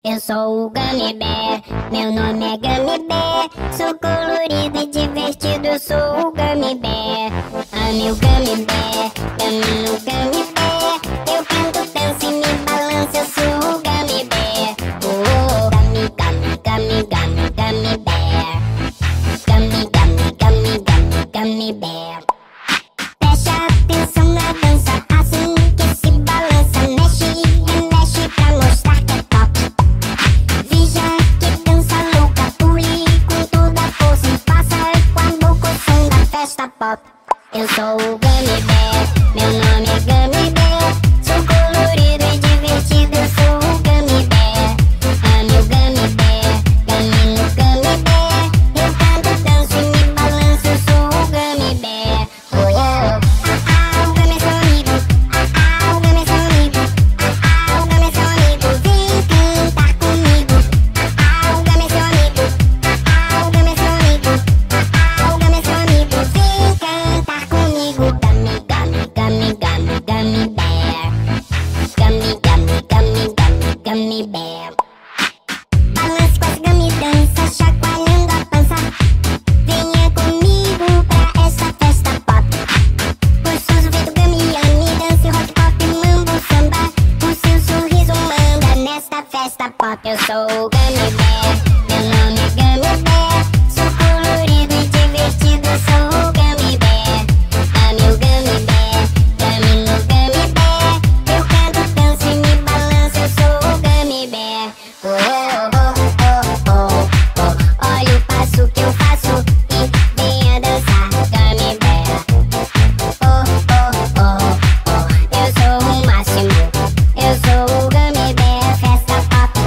Eu sou o Gummy Bear, meu nome é Gummy Bear. Sou colorido e divertido, eu sou o Gummy Bear. Ame o Gummy Bear, Gummy no Gummy Bear. Eu canto, danço e me balanço, eu sou o Gummy Bear. Oh, Gummy, Gummy, Gummy, Gummy, Gummy Bear. Gummy, Gummy, Gummy, Gummy, Gummy Bear. Preste atenção na dança, assim que se balança. Mexe e remexe pra mostrar que é top. Veja que dança louca, pule com toda a força e faça com a boca o som da festa pop. Eu sou o Gummy Bear, meu nome é Gummy Bear. Sou colorido e divertido, eu sou o Gummy Bear. Ame o Gummy Bear, Gummy no Gummy Bear. Eu canto, danço e me balanço, eu sou o Gummy Bear. Oh, yeah. O Gummy é seu amigo, o Gummy é seu amigo, o Gummy é seu amigo, vem cantar comigo. O Gummy é seu amigo, o Gummy é seu amigo, o Gummy é seu amigo, vem cantar comigo. Gummy, Gummy, Gummy, Gummy, Gummy Bear. Gummy, Gummy, Gummy, Gummy, Gummy Bear. Balance com as Gummy dança, chacoalhando a pança. Venha comigo pra essa festa pop. Gostoso ver do Gummy Yummy, dance rock pop, mambo, samba. O seu sorriso manda nesta festa pop. Eu sou o Gummy Bear, meu nome é Gummy Bear. Sou colorido e divertido, eu sou o Gummy Bear. Ame o Gummy Bear, Gummy no Gummy Bear. Eu canto, danço e me balanço, eu sou o Gummy Bear. Oh, oh, oh, oh, oh. Olha o passo que eu faço e venha dançar, Gummy Bear. Oh, oh, oh, oh. Eu sou o máximo, eu sou o Gummy Bear, festa pop.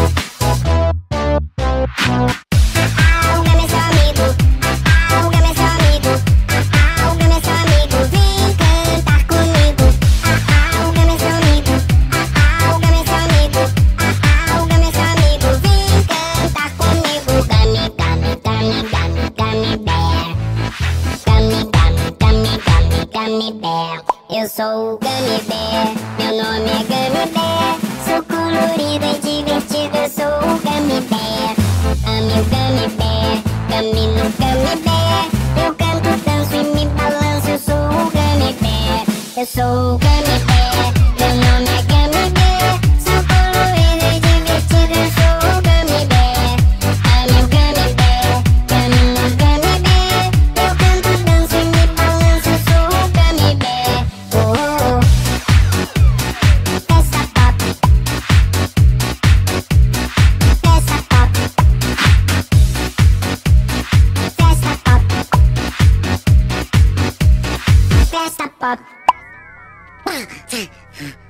O Gummy é seu amigo, o Gummy é seu amigo, o Gummy é seu amigo, vem cantar comigo. O Gummy é seu amigo, o Gummy é seu amigo, o Gummy é seu amigo, vem cantar comigo. Gummy, Gummy, Gummy, Gummy, Gummy Bear. Gummy, Gummy, Gummy, Gummy, Gummy Bear. Eu sou o Gummy Bear, meu nome é Gummy Bear. Sou colorido e divertido, eu sou o Gummy Bear. Ame o Gummy Bear, Gummy no Gummy Bear. Eu canto, danço e me balanço, eu sou o Gummy Bear. Eu sou o Gummy Bear, meu nome é Gummy Bear. Sou colorido e divertido, eu sou o Gummy Bear. Ame o Gummy Bear, Gummy no Gummy Bear. Eu canto, danço e me balanço, eu sou o Gummy Bear. Oh, oh, oh. Festa pop. Festa pop. Festa pop. Festa pop.